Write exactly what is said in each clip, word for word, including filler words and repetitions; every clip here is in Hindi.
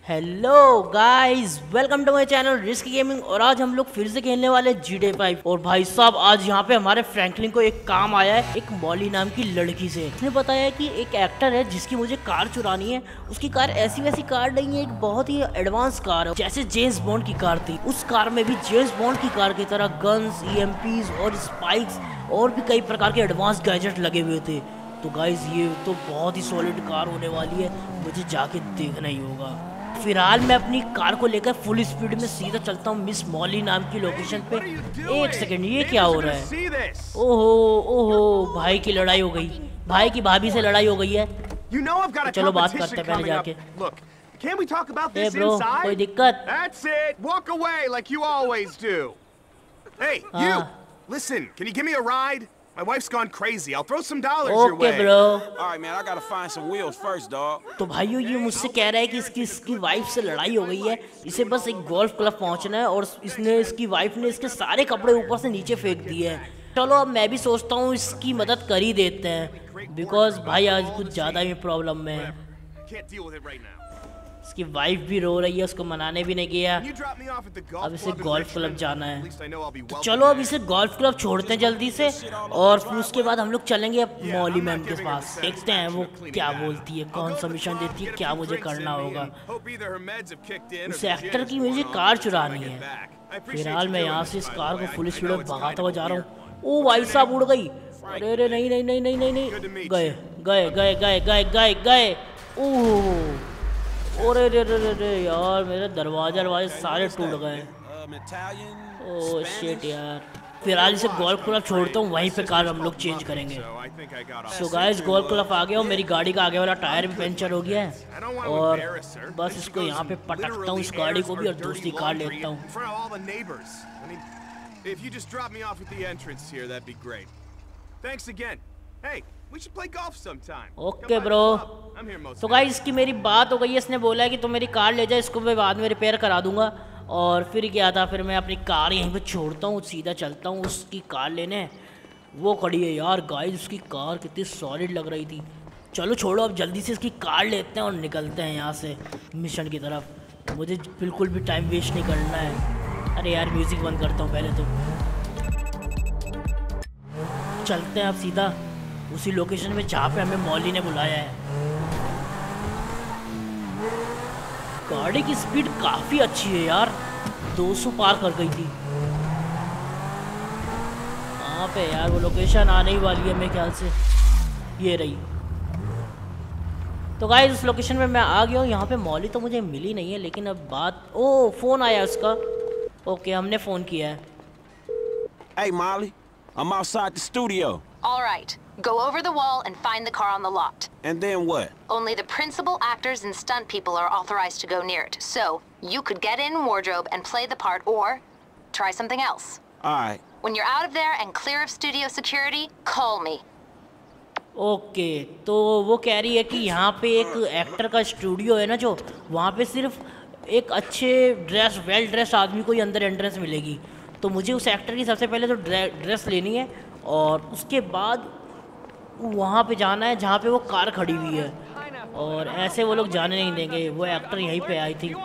Hello guys, welcome to my channel risk gaming. और आज हम लोग फिर से खेलने वाले जी टी ए फाइव। और भाई साहब, आज यहाँ पे हमारे फ्रैंकलिन को एक काम आया है, एक मॉली नाम की लड़की से। उसने बताया है कि एक एक्टर है जिसकी मुझे कार चुरानी है। उसकी कार ऐसी वैसी कार नहीं है, एक बहुत ही एडवांस कार है, जैसे जेम्स बॉन्ड की कार थी। उस कार में भी जेम्स बॉन्ड की कार की तरह गन्स, ई एम पीज़ और स्पाइक्स और भी कई प्रकार के एडवांस गैजेट लगे हुए थे। तो गाइस, ये तो बहुत ही सॉलिड कार होने वाली है, मुझे जाके देखना ही होगा। फिलहाल मैं अपनी कार को लेकर फुल स्पीड में सीधा चलता हूँ मिस मॉली नाम की लोकेशन पे। एक सेकंड, ये क्या हो रहा है? ओहो ओहो, भाई की लड़ाई हो गई, भाई की भाभी से लड़ाई हो गई है। तो चलो बात करते हैं पहले जाके। Can we talk about this hey bro, inside? कोई दिक्कत? That's it. Walk away like you always do. Hey, you. Listen, can you give me a ride? My wife's gone crazy. I'll throw some dollars your way. Okay, bro. All right, man. I gotta find some wheels first, dog. तो भाइयों, ये मुझसे कह रहा है कि इसकी इसकी वाइफ से लड़ाई हो गई है, इसे बस एक गोल्फ क्लब पहुंचना है और इसने इसकी वाइफ ने इसके सारे कपड़े ऊपर से नीचे फेंक दिए हैं। चलो अब मैं भी सोचता हूँ इसकी मदद कर ही देते हैं, बिकॉज भाई आज कुछ ज़्यादा ही प्रॉब्लम में है। इसकी वाइफ भी रो रही है, उसको मनाने भी नहीं गया। अब इसे गोल्फ क्लब जाना है, तो चलो अब इसे गोल्फ क्लब छोड़ते हैं जल्दी से, और फिर उसके बाद हम लोग चलेंगे मॉली मैम के पास। देखते हैं वो क्या बोलती है, कौन सा मिशन देती है, क्या मुझे करना होगा। उस एक्टर की मुझे कार चुरानी है। फिलहाल मैं यहाँ से इस कार को फुल स्पीड में भगाता हुआ जा रहा हूँ। ओ भाई साहब, उड़ गई। अरे अरे नहीं नहीं नहीं नहीं नहीं नहीं गए गए गए गए गए गए गए ओह, अरे रे रे रे रे यार, मेरे दरवाजे दरवाजे सारे टूट गए। ओह शिट यार। फिलहाल इसे गोल्फ क्लब छोड़ता हूँ, वहीं पे कार हम लोग चेंज करेंगे। सो गाइस, गोल्फ क्लब आ गया हूँ, मेरी गाड़ी का आगे वाला टायर भी पंचर हो गया है, और बस इसको यहाँ पे पटकता हूँ इस गाड़ी को भी, और दूसरी कार लेता हूँ। Okay bro. तो गाइस, इसकी मेरी बात हो गई है, इसने बोला है कि तुम मेरी कार ले जाए, इसको मैं बाद में रिपेयर करा दूंगा। और फिर क्या था, फिर मैं अपनी कार यहीं पे छोड़ता हूँ, सीधा चलता हूँ उसकी कार लेने। वो खड़ी है यार गाइस, उसकी कार कितनी सॉलिड लग रही थी। चलो छोड़ो, अब जल्दी से इसकी कार लेते हैं और निकलते हैं यहाँ से मिशन की तरफ। मुझे बिल्कुल भी टाइम वेस्ट नहीं करना है। अरे यार, म्यूज़िक बंद करता हूँ पहले तो। चलते हैं अब सीधा उसी लोकेशन में जहाँ पे हमें मॉली ने बुलाया है। गाड़ी की स्पीड काफ़ी अच्छी है यार, दो सौ पार कर गई थी। कहाँ पे यार वो लोकेशन आने ही वाली है मेरे ख्याल से, ये रही। तो गाइस, उस लोकेशन में मैं आ गया हूँ। यहाँ पे मॉली तो मुझे मिली नहीं है, लेकिन अब बात, ओ फ़ोन आया उसका। ओके, हमने फ़ोन किया है। Hey Molly, I'm outside the studio. All right. Go over the wall and find the car on the lot. And then what? Only the principal actors and stunt people are authorized to go near it. So, you could get in wardrobe and play the part, or try something else. All right. When you're out of there and clear of studio security, call me. Okay okay, तो वो कह रही है कि यहाँ पे एक एक्टर का स्टूडियो है ना, जो वहाँ पे सिर्फ एक अच्छे ड्रेस वेल ड्रेस आदमी को ही अंदर एंट्रेंस मिलेगी। तो मुझे उस एक्टर की सबसे पहले तो ड्रेस लेनी है, और उसके बाद वहाँ पे जाना है जहाँ पे वो कार खड़ी हुई है, और ऐसे वो लोग जाने नहीं देंगे। वो एक्टर यहीं पे आई थी।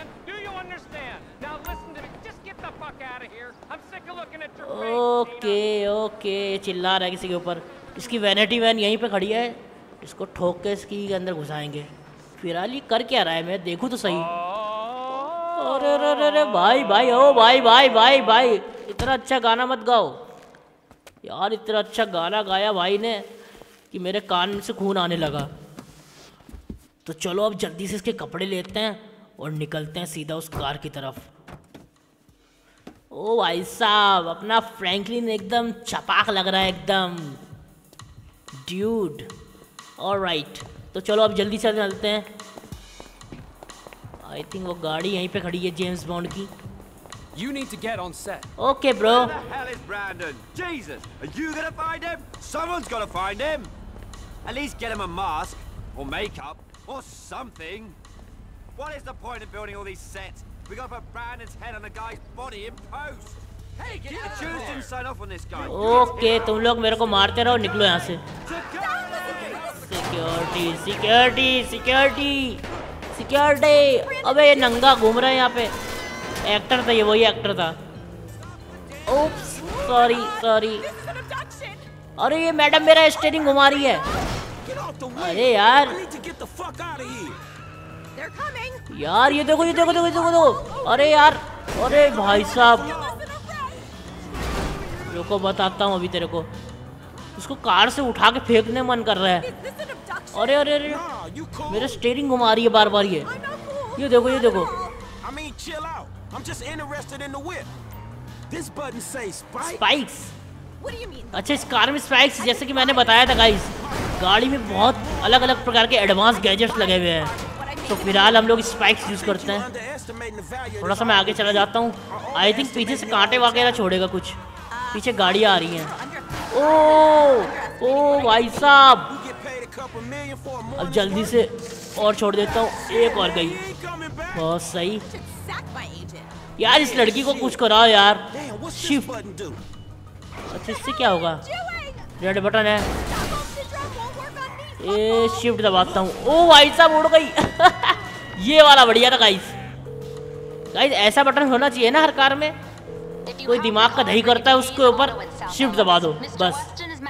ओके ओके, चिल्ला रहा है किसी के ऊपर। इसकी वैनिटी वैन यहीं पे खड़ी है, इसको ठोक के इसकी अंदर घुसाएंगे। फिलहाल ये कर क्या रहा है, मैं देखूँ तो सही। अरे अरे अरे भाई भाई, ओ भाई भाई भाई भाई, इतना अच्छा गाना मत गाओ यार। इतना अच्छा गाना गाया भाई ने कि मेरे कान से खून आने लगा। तो चलो अब जल्दी से इसके कपड़े लेते हैं और निकलते हैं सीधा उस कार की तरफ। ओ भाई साहब, अपना फ्रैंकलिन एकदम चपाक लग रहा है, एकदम ड्यूड। ऑलराइट, तो चलो अब जल्दी से चलते हैं। आई थिंक वो गाड़ी यहीं पे खड़ी है जेम्स बॉन्ड की। You need to get on set. Okay, bro. Where the hell is Brandon? Jesus, are you gonna find him? Someone's gotta find him. At least get him a mask or makeup or something. What is the point of building all these sets? We gotta put Brandon's head on the guy's body in post. Hey, get the Jews didn't sign off on this guy. Okay, तुम लोग मेरे को मारते रहो, निकलो यहाँ से। Security, security, security. सिक्योरिटी। अबे ये नंगा घूम रहा है यहाँ पे। एक्टर था ये, वही एक्टर था। Oops, sorry sorry. अरे ये मैडम मेरा स्टीयरिंग घुमा रही है। अरे यार यार ये देखो ये देखो देखो देखो देखो। अरे यार, अरे भाई साहब, रुको बताता हूँ अभी तेरे को। उसको कार से उठा के फेंकने मन कर रहा है। अरे अरे अरे मेरा स्टीयरिंग घुमा रही है बार बार ये। ये देखो ये देखो। स्पाइक्स। अच्छा, इस कार में स्पाइक्स, जैसे कि मैंने बताया था गाइस, गाड़ी में बहुत अलग अलग प्रकार के एडवांस गैजेट्स लगे हुए हैं। तो फिलहाल हम लोग स्पाइक्स यूज करते हैं। थोड़ा सा मैं आगे चला जाता हूँ। आई थिंक पीछे से कांटे वगैरह छोड़ेगा कुछ। पीछे गाड़ियाँ आ रही हैं। ओ ओ भाई साहब, अब जल्दी से और छोड़ देता हूँ। एक और गई, बहुत सही। यार इस लड़की को कुछ कराओ यार। शिफ्ट। अच्छा, इससे क्या होगा? रेड बटन है, ये शिफ्ट दबाता हूँ। ओ भाई साहब उड़ गई। ये वाला बढ़िया था गाइस। गाइस ऐसा बटन होना चाहिए ना हर कार में। कोई दिमाग का दही करता है उसके ऊपर शिफ्ट दबा दो बस।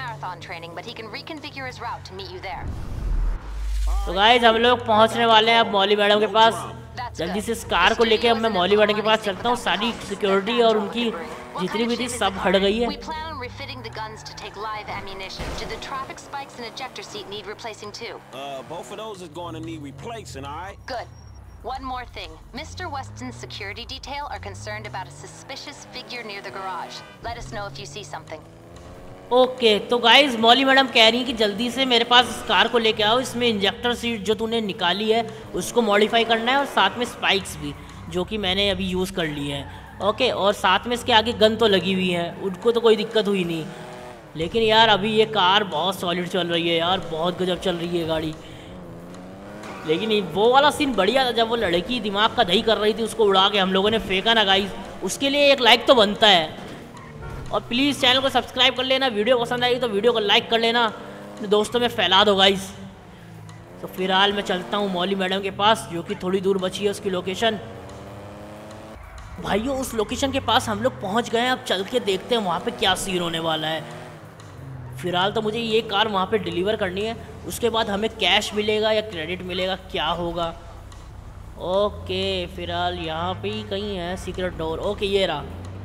तो गाइस हम लोग पहुंचने वाले हैं अब मॉली मैडम के पास। जल्दी से इस कार को लेके अब मैं मॉली मैडम के पास चलता हूँ। सारी सिक्योरिटी और उनकी जितनी भी थी सब हट गई है। Refitting the guns to take live ammunition. Do the traffic spikes and ejector seat need replacing too? Uh, both of those is going to need replacing, all right? Good. One more thing. Mister Weston's security detail are concerned about a suspicious figure near the garage. Let us know if you see something. Okay okay, तो गाइज मॉली मैडम कह रही है कि जल्दी से मेरे पास इस कार को लेके आओ। इसमें इंजेक्टर सीट जो तूने निकाली है उसको मॉडिफाई करना है, और साथ में स्पाइक्स भी जो कि मैंने अभी यूज़ कर ली है। ओके okay, और साथ में इसके आगे गन तो लगी हुई है, उनको तो कोई दिक्कत हुई नहीं। लेकिन यार अभी ये कार बहुत सॉलिड चल रही है यार, बहुत गजब चल रही है गाड़ी। लेकिन वो वाला सीन बढ़िया था जब वो लड़की दिमाग का दही कर रही थी, उसको उड़ा के हम लोगों ने फेंका ना गाइस, उसके लिए एक लाइक तो बनता है। और प्लीज़ चैनल को सब्सक्राइब कर लेना, वीडियो पसंद आई तो वीडियो को लाइक कर लेना, अपने दोस्तों में फैला दो गाइस। तो फिलहाल मैं चलता हूँ मॉली मैडम के पास, जो कि थोड़ी दूर बची है उसकी लोकेशन। भाइयों उस लोकेशन के पास हम लोग पहुँच गए हैं। अब चल के देखते हैं वहाँ पे क्या सीन होने वाला है। फिलहाल तो मुझे ये कार वहाँ पे डिलीवर करनी है, उसके बाद हमें कैश मिलेगा या क्रेडिट मिलेगा, क्या होगा। ओके फिलहाल यहाँ पे ही कहीं है सीक्रेट डोर। ओके ये रहा।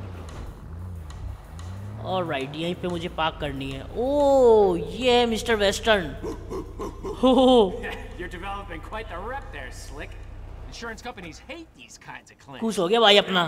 और राइट यहीं पे मुझे पार्क करनी है। ओह ये है मिस्टर वेस्टर्न। खुश हो गया भाई अपना।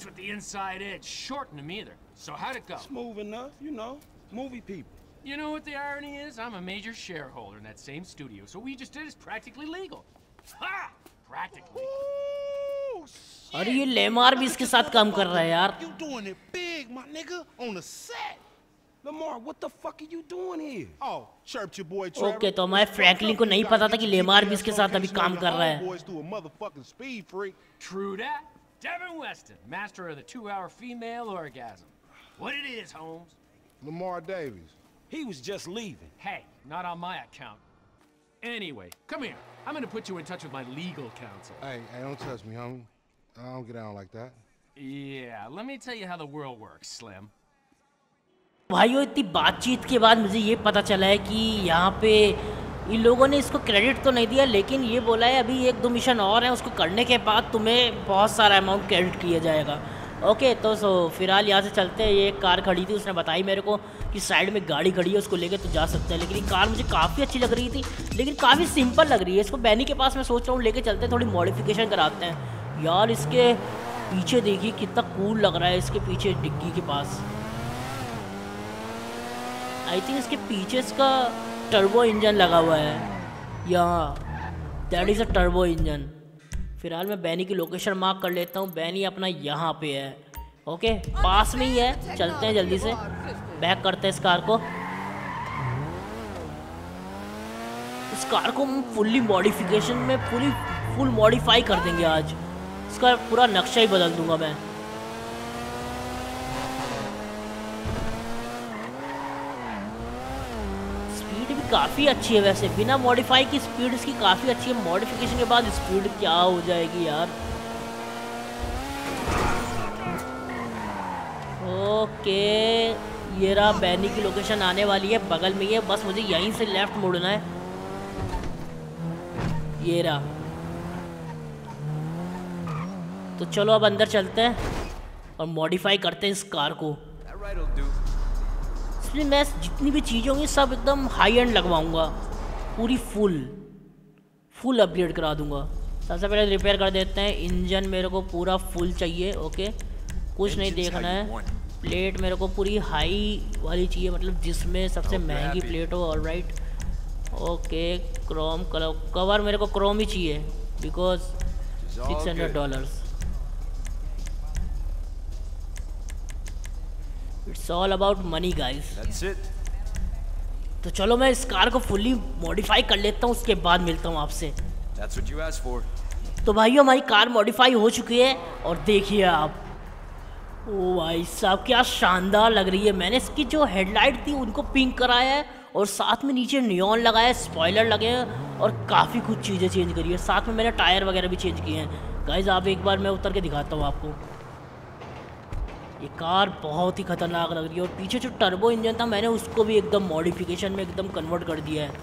You know what the irony is? I'm a major shareholder in that same studio, so what we just did is practically legal. Ha! Practically. अरे ये लेमार भी इसके साथ काम कर रहा है यार। You doing it big, my nigga, on the set. Lamar, what the fuck are you doing here? Oh, chirp your boy Trevor. Okay तो हमारे फ्रैंकलिन को नहीं पता था कि लेमार भी इसके साथ अभी काम कर रहा है। True that. Devin Weston, master of the two-hour female orgasm. What it is, Holmes? Lamar Davies. He was just leaving. Hey, not on my account. Anyway, come here. I'm gonna put you in touch with my legal counsel. Hey, hey, don't touch me, homie. I don't get down like that. Yeah, let me tell you how the world works, Slim. भाइयों इतनी बातचीत के बाद मुझे ये पता चला है कि यहाँ पे इन लोगों ने इसको क्रेडिट तो नहीं दिया, लेकिन ये बोला है अभी एक दो मिशन और हैं, उसको करने के बाद तुम्हें बहुत सारा अमाउंट क्रेडिट किया जाएगा। ओके तो सो फिलहाल यहाँ से चलते हैं। ये एक कार खड़ी थी, उसने बताई मेरे को कि साइड में गाड़ी खड़ी है, उसको लेके तो जा सकते हैं। लेकिन ये कार मुझे काफ़ी अच्छी लग रही थी, लेकिन काफ़ी सिंपल लग रही है। इसको बैनी के पास मैं सोच रहा हूँ लेके चलते हैं, थोड़ी मॉडिफिकेशन कराते हैं। यार इसके पीछे देखिए कितना कूल लग रहा है, इसके पीछे डिग्गी के पास। आई थिंक इसके पीछे इसका टर्बो इंजन लगा हुआ है यहाँ, that is a turbo engine. फिलहाल मैं बैनी की लोकेशन मार्क कर लेता हूँ। बैनी अपना यहाँ पे है। ओके पास में ही है, चलते हैं जल्दी से, बैक करते हैं इस कार को। इस कार को हम फुल्ली मॉडिफिकेशन में पूरी फुल मॉडिफाई कर देंगे आज। इसका पूरा नक्शा ही बदल दूंगा मैं। स्पीड भी काफ़ी अच्छी है वैसे, बिना मॉडिफाई की स्पीड इसकी काफ़ी अच्छी है। मॉडिफिकेशन के बाद स्पीड क्या हो जाएगी यार। ओके, ये रहा बैनी की लोकेशन आने वाली है, बगल में ही है, बस मुझे यहीं से लेफ्ट मुड़ना है। ये रहा, तो चलो अब अंदर चलते हैं और मॉडिफाई करते हैं इस कार को। इसलिए मैं जितनी भी चीज़ें होंगी सब एकदम हाई एंड लगवाऊंगा, पूरी फुल फुल अपग्रेड करा दूंगा। सबसे पहले रिपेयर कर देते हैं। इंजन मेरे को पूरा फुल चाहिए, ओके, कुछ नहीं देखना है। प्लेट मेरे को पूरी हाई वाली चाहिए, मतलब जिसमें सबसे महंगी प्लेट हो। Alright, okay, chrome colour cover मेरे को क्रोम ही चाहिए because six hundred dollars. It's all about money guys. तो चलो मैं इस कार को फुल्ली मॉडिफाई कर लेता हूँ, उसके बाद मिलता हूँ आपसे। तो भाइयों हमारी कार मॉडिफाई हो चुकी है और देखिए आप, ओ भाई साहब क्या शानदार लग रही है। मैंने इसकी जो हेडलाइट थी उनको पिंक कराया है और साथ में नीचे नियॉन लगाया है, स्पॉइलर लगे हैं और काफ़ी कुछ चीज़ें चेंज करी है। साथ में मैंने टायर वगैरह भी चेंज किए हैं। गाइस आप एक बार मैं उतर के दिखाता हूँ आपको। ये कार बहुत ही खतरनाक लग रही है और पीछे जो टर्बो इंजन था मैंने उसको भी एकदम मॉडिफिकेशन में एकदम कन्वर्ट कर दिया है।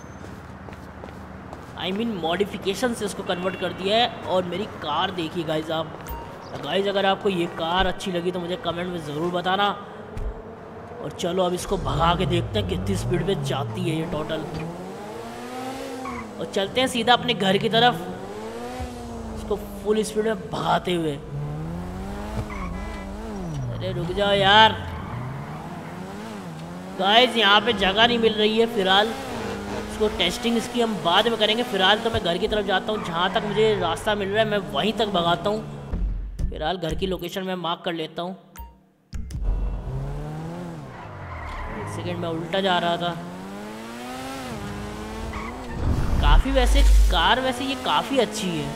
आई मीन मॉडिफिकेशन से उसको कन्वर्ट कर दिया है। और मेरी कार देखिए गाइस आप। गाइस अगर आपको ये कार अच्छी लगी तो मुझे कमेंट में ज़रूर बताना। और चलो अब इसको भगा के देखते हैं कितनी स्पीड पे जाती है ये टोटल। और चलते हैं सीधा अपने घर की तरफ, इसको फुल स्पीड में भगाते हुए। अरे रुक जाओ यार गाइस, यहाँ पे जगह नहीं मिल रही है फिलहाल। इसको टेस्टिंग इसकी हम बाद में करेंगे। फिलहाल तो मैं घर की तरफ जाता हूँ, जहाँ तक मुझे रास्ता मिल रहा है मैं वहीं तक भगाता हूँ। फिलहाल घर की लोकेशन मैं मार्क कर लेता हूँ। एक सेकेंड, मैं उल्टा जा रहा था। काफ़ी वैसे कार वैसे ये काफ़ी अच्छी है।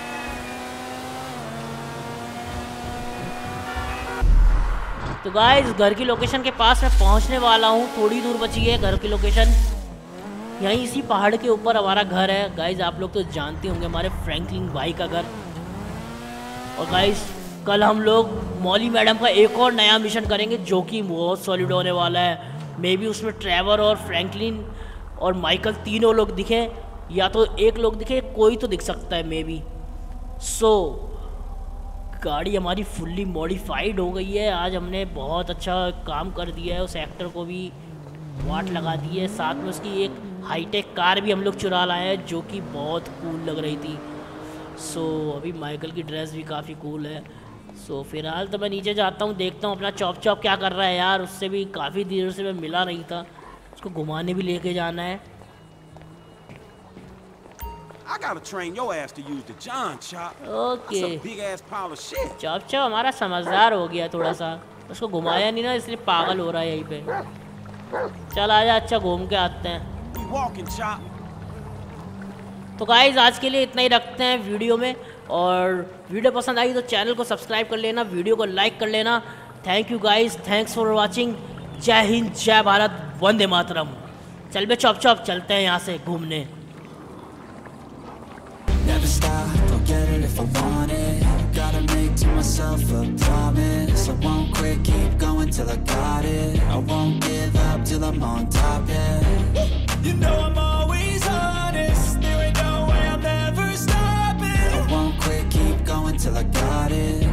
तो गाइस घर की लोकेशन के पास मैं पहुंचने वाला हूं, थोड़ी दूर बची है घर की लोकेशन। यहीं इसी पहाड़ के ऊपर हमारा घर है। गाइस आप लोग तो जानते होंगे हमारे फ्रैंकलिन भाई का घर। और गाइस कल हम लोग मॉली मैडम का एक और नया मिशन करेंगे जो कि बहुत सॉलिड होने वाला है। मे बी उसमें ट्रेवर और फ्रैंकलिन और माइकल तीनों लोग दिखे, या तो एक लोग दिखे, कोई तो दिख सकता है मे बी। सो गाड़ी हमारी फुल्ली मॉडिफाइड हो गई है। आज हमने बहुत अच्छा काम कर दिया है। उस एक्टर को भी वाट लगा दी है, साथ में उसकी एक हाईटेक कार भी हम लोग चुरा लाए हैं जो कि बहुत कूल लग रही थी। सो so, अभी माइकल की ड्रेस भी काफ़ी कूल है। सो so, फिलहाल तो मैं नीचे जाता हूँ, देखता हूँ अपना चॉप चॉप क्या कर रहा है यार। उससे भी काफ़ी देर से मैं मिला नहीं था, उसको घुमाने भी लेके जाना है। I gotta train your ass to use the John Chop. Okay. That's a big ass pile of shit. Chop chop हमारा समझदार हो गया थोड़ा सा, उसको घुमाया नहीं ना इसलिए पागल हो रहा है यहीं पे। चल आजा, अच्छा घूम के आते हैं। We walking, Chop. तो गाइज आज के लिए इतना ही रखते हैं वीडियो में। और वीडियो पसंद आई तो चैनल को सब्सक्राइब कर लेना, वीडियो को लाइक कर लेना। Thank you guys, thanks for watching. जय हिंद, जय भारत, वंदे मातरम। चल बे चॉप चॉप, चलते हैं यहाँ से घूमने। Never stop, don't get it if I want it. Gotta make to myself a promise. I won't quit, keep going till I got it. I won't give up till I'm on top, yeah. You know I'm always honest. There ain't no way I'm ever stopping. I won't quit, keep going till I got it.